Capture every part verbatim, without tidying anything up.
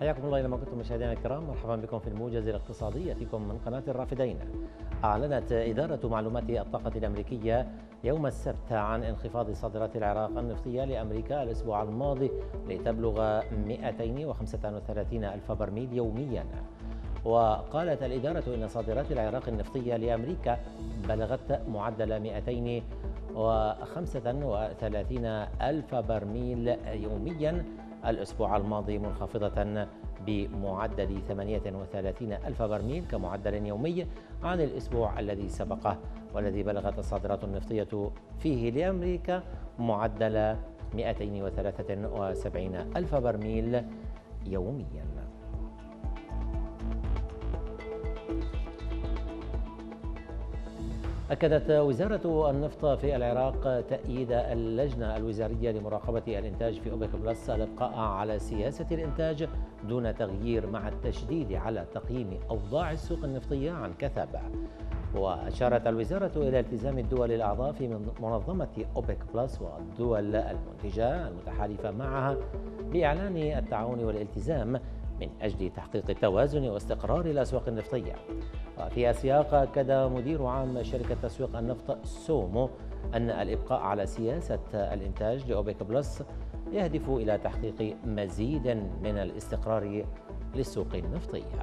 حياكم الله أينما كنتم مشاهدينا الكرام، مرحبا بكم في الموجز الاقتصادي يأتيكم من قناة الرافدين. أعلنت إدارة معلومات الطاقة الأمريكية يوم السبت عن انخفاض صادرات العراق النفطية لأمريكا الأسبوع الماضي لتبلغ مئتين وخمسة وثلاثين ألف برميل يوميا. وقالت الإدارة إن صادرات العراق النفطية لأمريكا بلغت معدل مئتين وخمسة وثلاثين ألف برميل يوميا الأسبوع الماضي، منخفضة بمعدل ثمانية وثلاثين ألف برميل كمعدل يومي عن الأسبوع الذي سبقه، والذي بلغت الصادرات النفطية فيه لأمريكا معدل مئتين وثلاثة وسبعين ألف برميل يوميا. أكدت وزارة النفط في العراق تأييد اللجنة الوزارية لمراقبة الإنتاج في أوبك بلس الإبقاء على سياسة الإنتاج دون تغيير، مع التشديد على تقييم أوضاع السوق النفطية عن كثب. وأشارت الوزارة إلى التزام الدول الأعضاء في منظمة أوبك بلس والدول المنتجة المتحالفة معها بإعلان التعاون والالتزام من أجل تحقيق التوازن واستقرار الأسواق النفطية. وفي السياق أكد مدير عام شركة تسويق النفط سومو أن الإبقاء على سياسة الإنتاج لأوبك بلس يهدف إلى تحقيق مزيد من الاستقرار للسوق النفطية.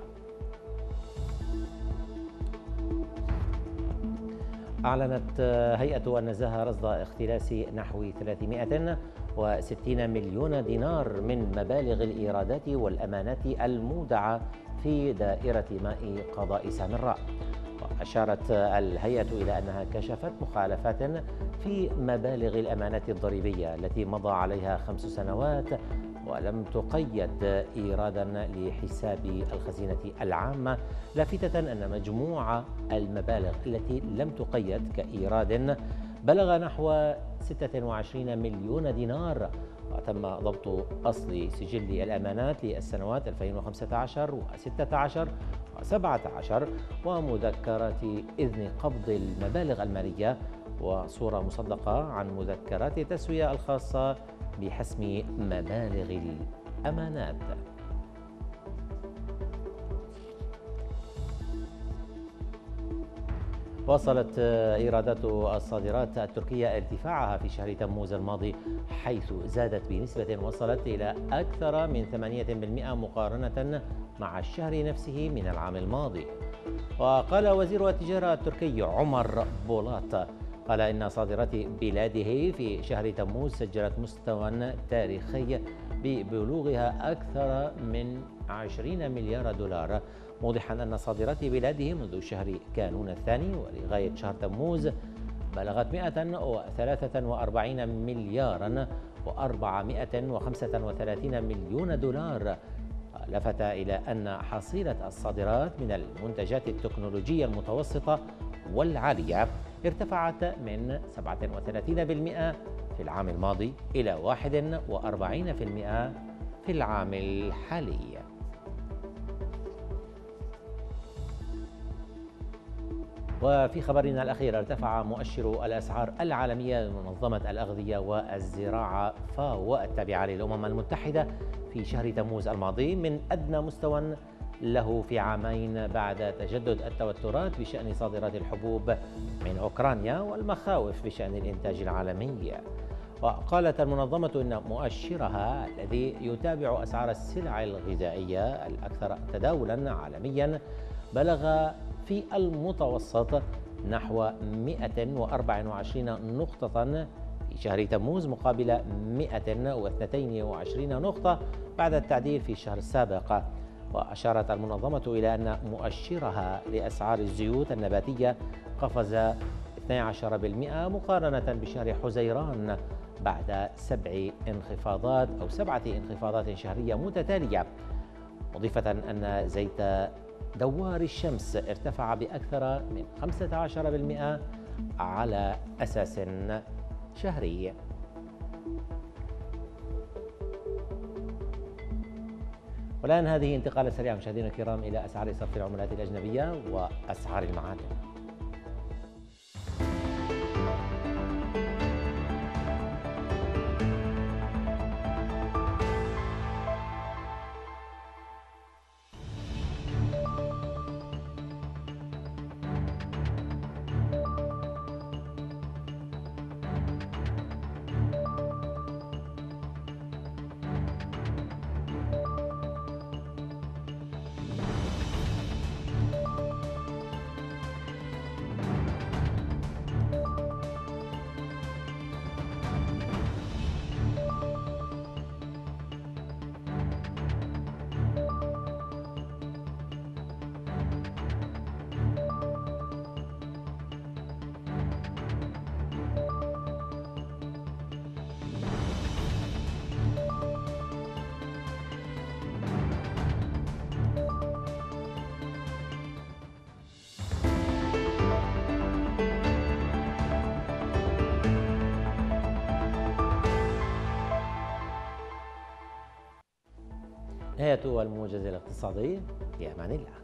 أعلنت هيئة النزاهة رصد اختلاس نحو ثلاثمئة وستين مليون دينار من مبالغ الإيرادات والأمانات المودعة في دائرة ماء قضاء سامراء. وأشارت الهيئة إلى أنها كشفت مخالفات في مبالغ الأمانات الضريبية التي مضى عليها خمس سنوات ولم تقيد إيرادا لحساب الخزينة العامة، لافتة أن مجموع المبالغ التي لم تقيد كإيراد بلغ نحو ستة وعشرين مليون دينار. وتم ضبط أصل سجل الأمانات للسنوات ألفين وخمسة عشر وستة عشر وسبعة عشر ومذكرات إذن قبض المبالغ المالية وصورة مصدقة عن مذكرات التسوية الخاصة بحسم مبالغ الأمانات. واصلت إيرادات الصادرات التركية ارتفاعها في شهر تموز الماضي، حيث زادت بنسبة وصلت إلى أكثر من ثمانية بالمئة مقارنة مع الشهر نفسه من العام الماضي. وقال وزير التجارة التركي عمر بولات قال إن صادرات بلاده في شهر تموز سجلت مستوى تاريخي ببلوغها أكثر من عشرين مليار دولار، موضحا أن صادرات بلاده منذ شهر كانون الثاني ولغاية شهر تموز بلغت مئة وثلاثة وأربعين مليارا وأربعمئة وخمسة وثلاثين مليون دولار. لفت إلى أن حصيلة الصادرات من المنتجات التكنولوجية المتوسطة والعالية ارتفعت من سبعة وثلاثين بالمئة في العام الماضي إلى واحد وأربعين بالمئة في العام الحالي. وفي خبرنا الأخير، ارتفع مؤشر الأسعار العالمية لمنظمة الأغذية والزراعة فاو التابعة للأمم المتحدة في شهر تموز الماضي من أدنى مستوى له في عامين بعد تجدد التوترات بشأن صادرات الحبوب من أوكرانيا والمخاوف بشأن الإنتاج العالمي. وقالت المنظمة إن مؤشرها الذي يتابع أسعار السلع الغذائية الأكثر تداولا عالميا بلغ في المتوسط نحو مئة وأربعة وعشرين نقطة في شهر تموز مقابل مئة واثنين وعشرين نقطة بعد التعديل في الشهر السابق. وأشارت المنظمة إلى أن مؤشرها لأسعار الزيوت النباتية قفز اثني عشر بالمئة مقارنة بشهر حزيران بعد سبع انخفاضات أو سبعة انخفاضات شهرية متتالية، مضيفة أن زيت دوار الشمس ارتفع بأكثر من خمسة عشر بالمئة على أساس شهري. والآن هذه انتقالة سريعة مشاهدينا الكرام إلى أسعار صرف العملات الأجنبية وأسعار المعادن. نهاية الموجز الاقتصادي، في أمان الله.